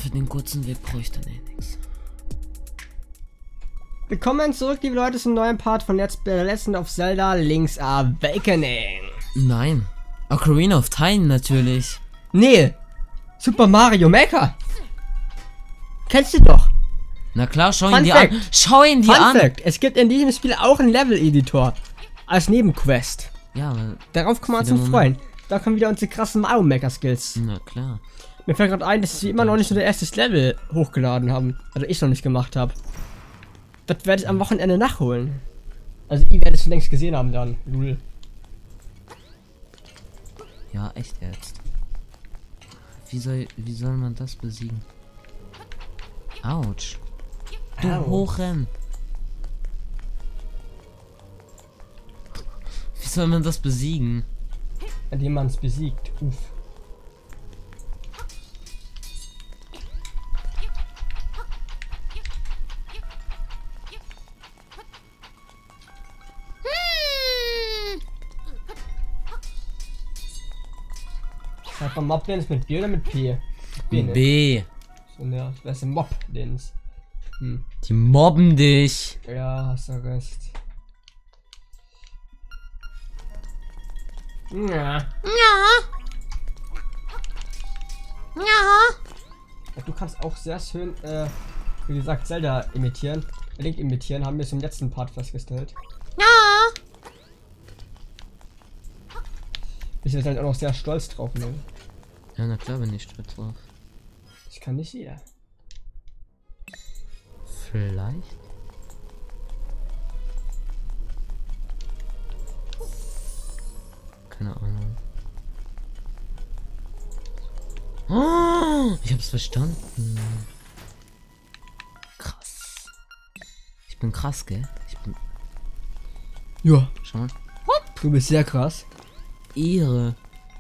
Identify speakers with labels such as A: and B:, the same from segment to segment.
A: für den kurzen Weg brauche ich dann eh nichts.
B: Willkommen zurück, liebe Leute, zum neuen Part von Let's Play Legend of Zelda Link's Awakening.
A: Nein. Ocarina of Time natürlich.
B: Nee. Super Mario Maker. Kennst du doch.
A: Na klar, schau ihn
B: Fun
A: dir
B: Fact.
A: an. Schau ihn dir
B: Fun
A: an.
B: Fact, es gibt in diesem Spiel auch einen Level-Editor. Als Nebenquest.
A: Ja, aber...
B: Darauf kann man uns freuen. Da kommen wieder unsere krassen Mario Maker Skills.
A: Na klar.
B: Mir fällt gerade ein, dass wir immer noch nicht so der erstes Level hochgeladen haben. Also ich noch nicht gemacht habe. Das werde ich am Wochenende nachholen. Also ihr werdet es schon längst gesehen haben dann. Lul.
A: Ja, echt jetzt. Wie soll man das besiegen? Autsch. Du
B: Au.
A: Hochrennen. Wie soll man das besiegen?
B: Indem man es besiegt. Uff. Halt beim Mob Dance mit B oder mit P? B. Ne?
A: B.
B: So, ne, das ist ein Mob Dance. Hm.
A: Die mobben dich.
B: Ja, hast du recht. Ja. Du kannst auch sehr schön, wie gesagt, Zelda imitieren. Link imitieren, haben wir es im letzten Part festgestellt. Ich bin halt auch noch sehr stolz drauf, ne?
A: Ja, na klar bin ich stolz drauf.
B: Ich kann nicht jeder.
A: Vielleicht? Keine Ahnung. Oh, ich hab's verstanden. Krass. Ich bin krass, gell? Ich bin...
B: Ja.
A: Schau mal.
B: Du bist sehr krass.
A: Ehre.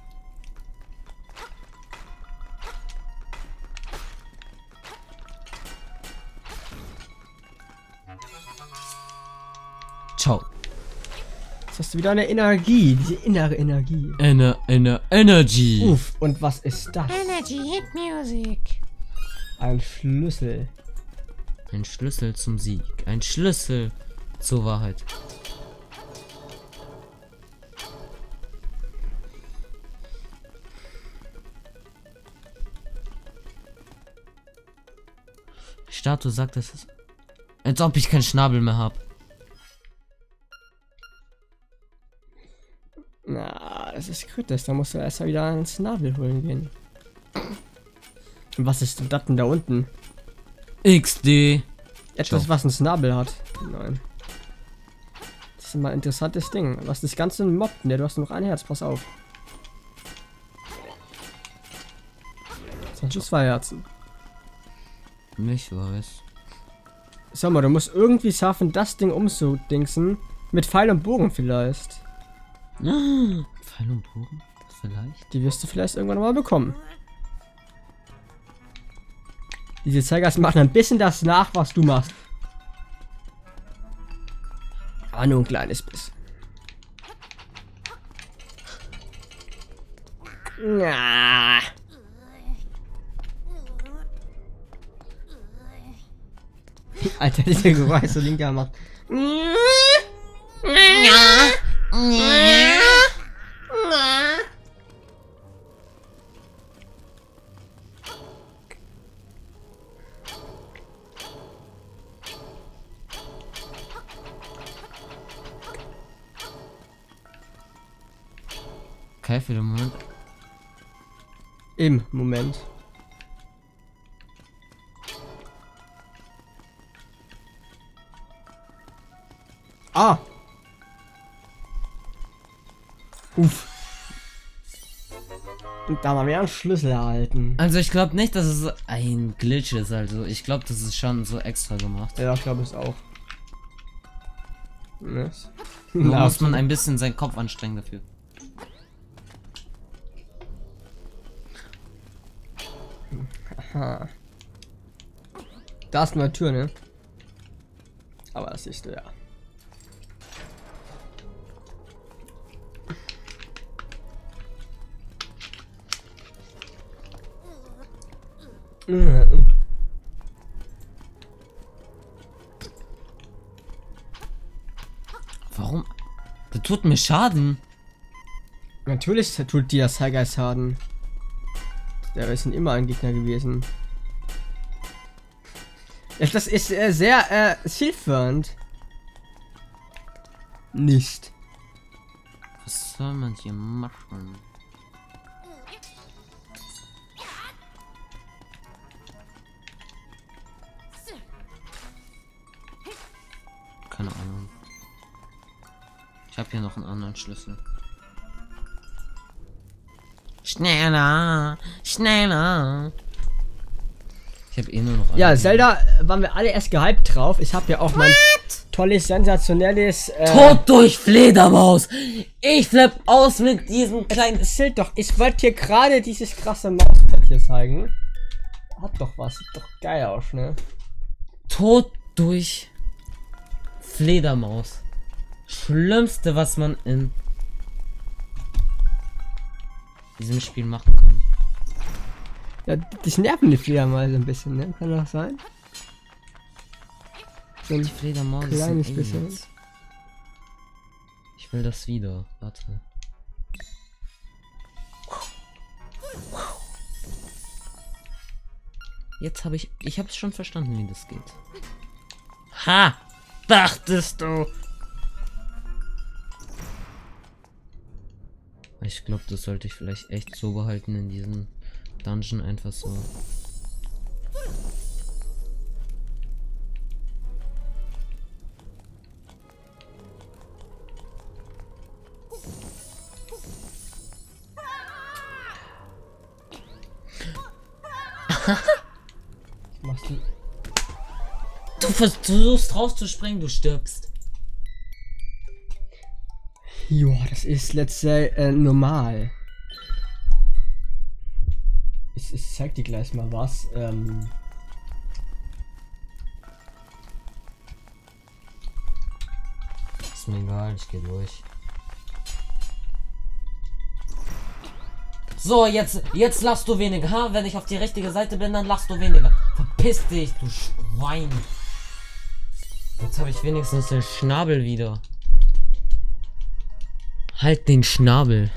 A: Ciao.
B: Jetzt hast du wieder eine Energie, diese innere Energie.
A: Energy.
B: Uff, und was ist das?
C: Energy Hit Music.
B: Ein Schlüssel.
A: Ein Schlüssel zum Sieg. Ein Schlüssel zur Wahrheit. Die Statue sagt, dass es... Als ob ich keinen Schnabel mehr habe.
B: Na, das ist kritisch. Da musst du erst mal wieder einen Schnabel holen gehen. Und was ist denn das denn da unten?
A: XD.
B: Etwas, was einen Schnabel hat. Nein. Das ist mal ein interessantes Ding. Was das ganze mobbt, ne? Du hast noch ein Herz, pass auf. Das sind schon 2 Herzen.
A: Ich weiß.
B: Sag mal, du musst irgendwie schaffen, das Ding umzudingsen. Mit Pfeil und Bogen vielleicht.
A: Pfeil und Bogen? Vielleicht?
B: Die wirst du vielleicht irgendwann mal bekommen. Diese Zeigers machen ein bisschen das nach, was du machst. Aber nur ein kleines bisschen. Ja. Alter, dieser Geräusch so Linker macht.
A: Okay, für den Moment.
B: Im Moment. Ah. Uff. Und da mal wieder einen Schlüssel erhalten.
A: Also ich glaube nicht, dass es ein Glitch ist. Also ich glaube, das ist schon so extra gemacht.
B: Ja, ich glaube es auch. Yes.
A: Da muss man ein bisschen seinen Kopf anstrengen dafür.
B: Aha. Da ist eine Tür, ne? Aber das siehst du ja.
A: tut mir Schaden.
B: Natürlich tut dir das Highgeist Schaden. Ja, wir sind immer ein Gegner gewesen. Ja, das ist sehr zielführend. Nicht.
A: Was soll man hier machen? Keine Ahnung. Ich habe hier noch einen anderen Schlüssel. Schneller, schneller. Ich habe eh nur noch.
B: Ja, Zelda waren wir alle erst gehypt drauf. Ich habe ja auch mein tolles, sensationelles.
A: Tod durch Fledermaus. Ich flipp aus mit diesem kleinen.
B: Schild doch. Ich wollte hier gerade dieses krasse Mauspad hier zeigen. Hat doch was. Sieht doch geil aus, ne?
A: Tod durch Fledermaus. Schlimmste, was man in diesem Spiel machen kann.
B: Ja, dich nerven die Fledermäuse ein bisschen, ne? Kann das sein? So ein
A: Die Fledermaus
B: kleines
A: sind
B: bisschen.
A: Aliens. Ich will das wieder. Warte. Jetzt habe ich habe es schon verstanden, wie das geht. Ha! Dachtest du? Ich glaube, das sollte ich vielleicht echt so behalten in diesem Dungeon, einfach so.
B: Machst du.
A: Du versuchst rauszuspringen, du stirbst.
B: Ja, das ist, let's say, normal. Ich zeig dir gleich mal was.
A: Ist mir egal, ich gehe durch. So, jetzt lachst du weniger, ha? Wenn ich auf die richtige Seite bin, dann lachst du weniger. Verpiss dich, du Schwein. Jetzt habe ich wenigstens den Schnabel wieder. Halt den Schnabel.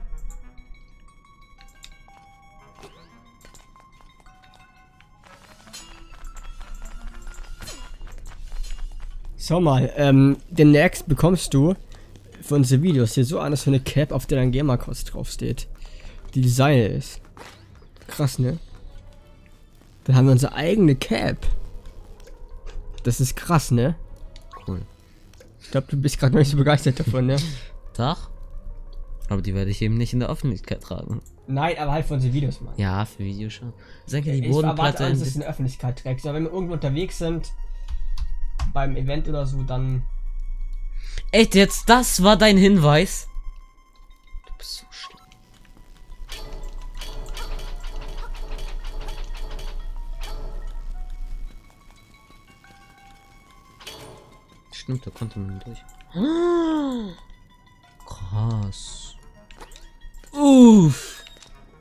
B: So mal, demnächst bekommst du für unsere Videos hier so eine Cap, auf der dein Gamercode draufsteht. Die Design ist. Krass, ne? Dann haben wir unsere eigene Cap. Das ist krass, ne?
A: Cool.
B: Ich glaube, du bist gerade noch nicht so begeistert davon, ne?
A: Doch. Aber die werde ich eben nicht in der Öffentlichkeit tragen.
B: Nein, aber halt für unsere Videos, Mann.
A: Ja, für Videos schon. Senke die
B: Ich erwarte
A: Bodenplatte
B: alles, dass es in der Öffentlichkeit trägst. Aber wenn wir irgendwo unterwegs sind, beim Event oder so, dann...
A: Echt jetzt? Das war dein Hinweis? Du bist so schlimm. Stimmt, da konnte man durch. Krass. Uff.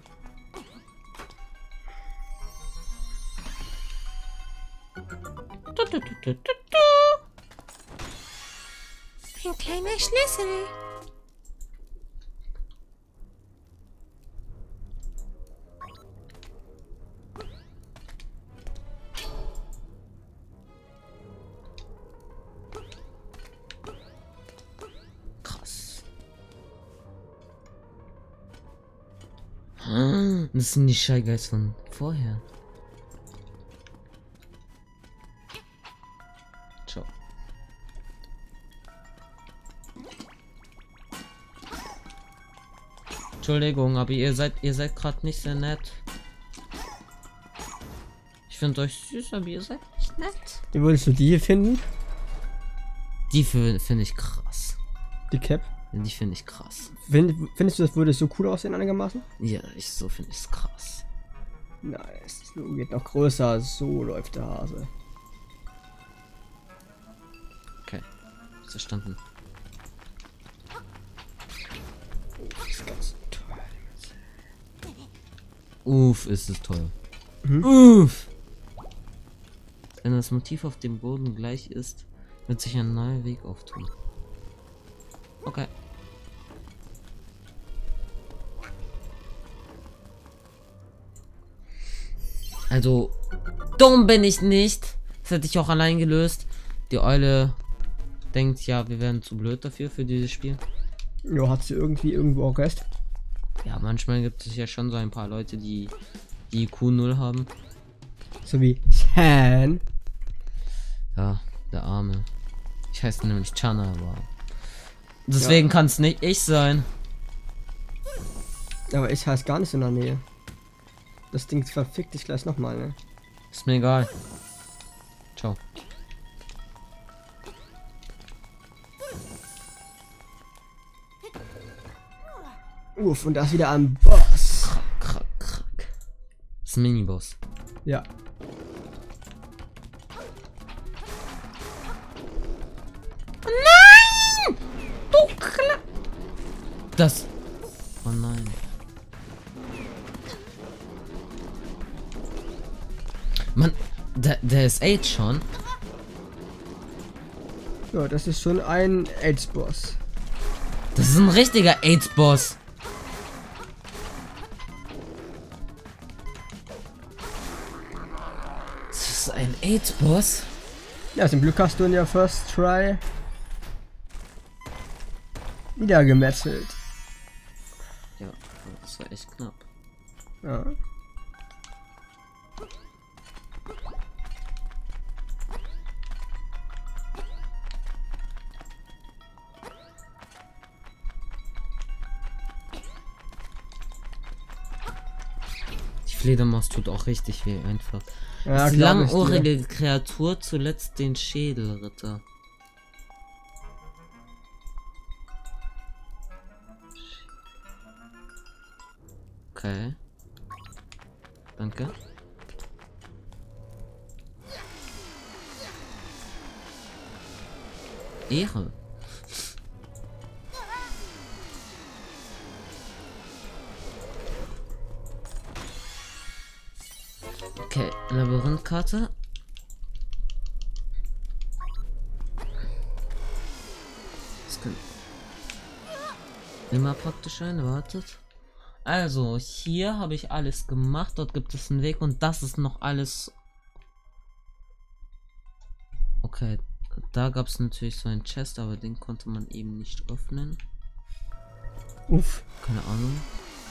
C: Ein kleiner Schlüssel.
A: Krass. Das sind die Shy Guys von vorher. Ciao. Entschuldigung, aber ihr seid gerade nicht sehr nett. Ich finde euch süß, aber ihr seid nicht nett.
B: Wie würdest du die hier finden?
A: Die finde ich krass.
B: Die Cap?
A: Die finde ich krass.
B: Findest du, das würde so cool aussehen einigermaßen?
A: Ja, so finde ich es krass.
B: Nice. Das geht noch größer. So läuft der Hase.
A: Okay. Verstanden.
B: Das ist ganz toll.
A: Uff, ist es toll.
B: Mhm.
A: Uff. Wenn das Motiv auf dem Boden gleich ist, wird sich ein neuer Weg auftun. Okay. Also, dumm bin ich nicht. Das hätte ich auch allein gelöst. Die Eule denkt, ja, wir wären zu blöd dafür, für dieses Spiel.
B: Ja, hat sie irgendwie irgendwo auch recht.
A: Ja, manchmal gibt es ja schon so ein paar Leute, die IQ 0 haben.
B: So wie San.
A: Ja, der Arme. Ich heiße nämlich Chana, aber... Deswegen kann es nicht ich sein.
B: Aber ich heiße gar nicht in der Nähe. Das Ding verfickt dich gleich nochmal, ne?
A: Ist mir egal. Ciao.
B: Uff, und da ist wieder ein Boss.
A: Krack. Das ist ein Miniboss.
B: Ja.
A: Nein! Du Das. Oh nein. Mann, der ist 8 schon.
B: Ja, das ist schon ein AIDS-Boss.
A: Das ist ein richtiger AIDS-Boss. Das ist ein AIDS-Boss.
B: Ja, zum Glück hast du in der First Try wieder gemetzelt.
A: Ja, das war echt knapp.
B: Ja.
A: Die Fledermaus tut auch richtig weh einfach.
B: Ja,
A: Die
B: glaub ich dir.
A: langohrige Kreatur zuletzt den Schädelritter. Okay. Danke. Ehre. Okay, Labyrinthkarte. Das kann immer praktisch sein, wartet. Also, hier habe ich alles gemacht, dort gibt es einen Weg und das ist noch alles. Okay, da gab es natürlich so einen Chest, aber den konnte man eben nicht öffnen.
B: Uff.
A: Keine Ahnung.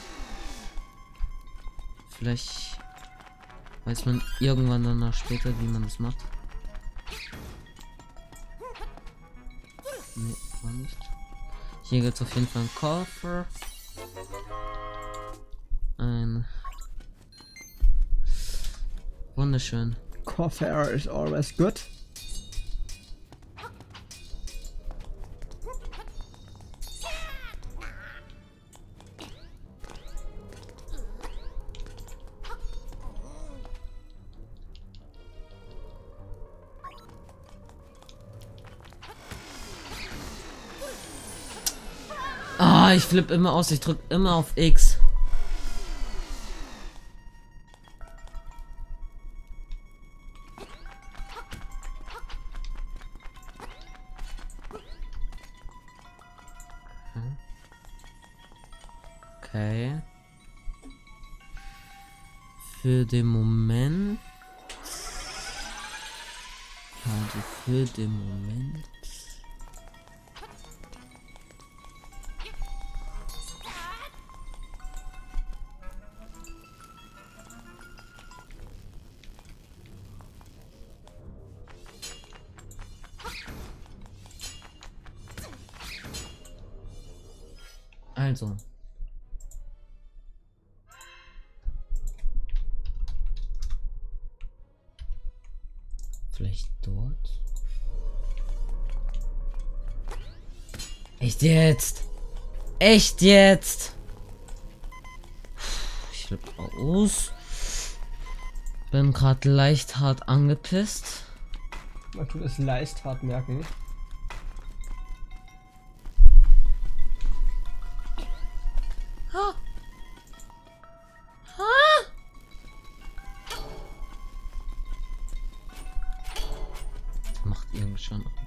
A: Vielleicht weiß man irgendwann danach später, wie man das macht. Nee, war nicht. Hier gibt es auf jeden Fall einen Koffer. Ein wunderschön.
B: Coffer is always good.
A: Ah, ich flippe immer aus, ich drücke immer auf X. Okay. Für den Moment. Also für den Moment. Also. Vielleicht dort? Echt jetzt? Echt jetzt? Ich flippe aus. Bin gerade leicht hart angepisst.
B: Man tut es leicht hart merken.
A: Ha. Ha. Macht irgendwie schon Angst.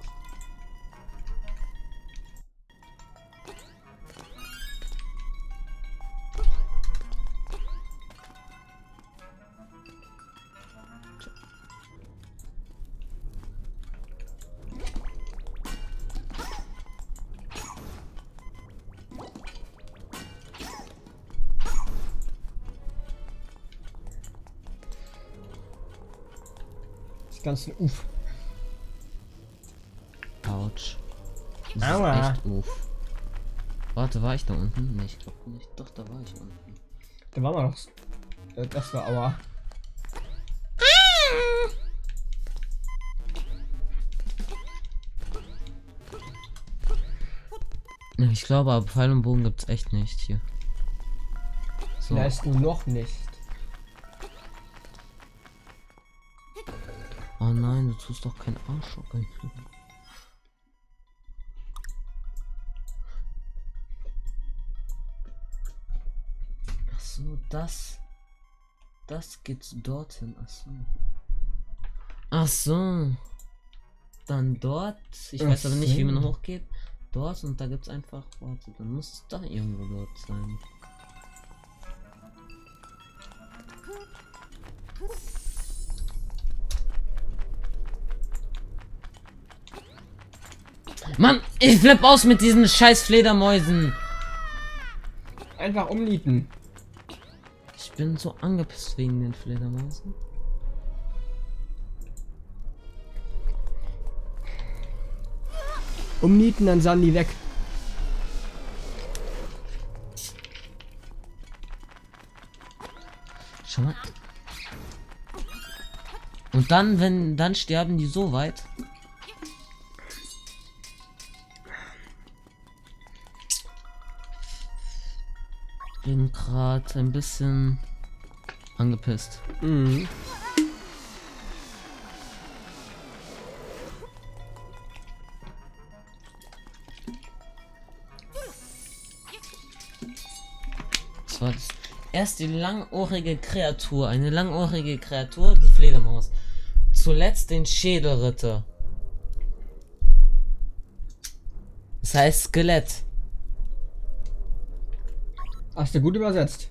B: Ganz uff.
A: Autsch. Das
B: Aua.
A: ist echt uff. Warte, war ich da unten? Nee, ich glaube nicht. Doch, da war ich unten.
B: Da war man noch. Das war aua.
A: Ich glaube, aber Pfeil und Bogen gibt's echt nicht hier. So.
B: Weißt du noch nicht.
A: Oh nein, du tust doch keinen Arsch rein. Ach so, das geht dorthin. Ach so. Ach so. Dann dort. Ich
B: Ach
A: weiß aber nicht, wie man
B: so.
A: hochgeht. Dort und da gibt's einfach. Warte, dann muss es da irgendwo dort sein. Mann, ich flipp aus mit diesen scheiß Fledermäusen.
B: Einfach umnieten.
A: Ich bin so angepisst wegen den Fledermäusen.
B: Umnieten, dann sahen die weg.
A: Schau mal. Und dann, dann sterben die so weit. Bin gerade ein bisschen angepisst.
B: Mhm.
A: Das war das. Erst die langohrige Kreatur, eine langohrige Kreatur, die Fledermaus. Zuletzt den Schädelritter. Das heißt Skelett.
B: Hast du gut übersetzt.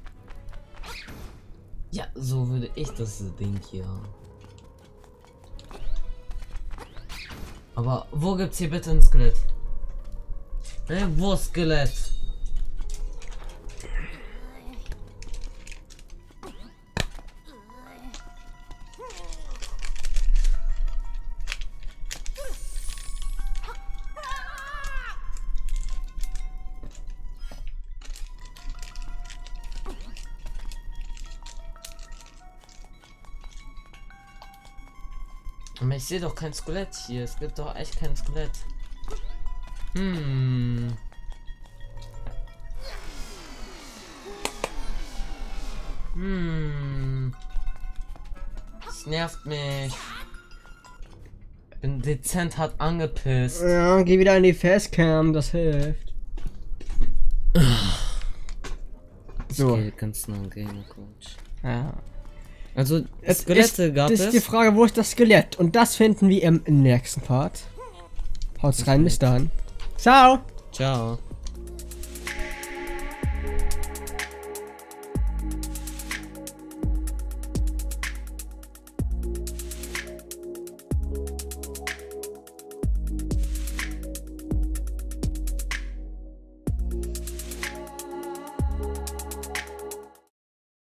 A: Ja, so würde ich das Ding hier. Aber wo gibt's hier bitte ein Skelett? Wo Skelett? Aber ich sehe doch kein Skelett hier. Es gibt doch echt kein Skelett. Das nervt mich. Bin dezent hart angepisst.
B: Ja, geh wieder in die Facecam, das hilft. So.
A: Okay, ganz nah Gamer Coach.
B: Ja.
A: Also,
B: Es
A: Skelette
B: ist,
A: gab
B: das
A: es.
B: ist die Frage, wo ist das Skelett? Und das finden wir im nächsten Part. Haut's rein, bis dann. Ciao!
A: Ciao.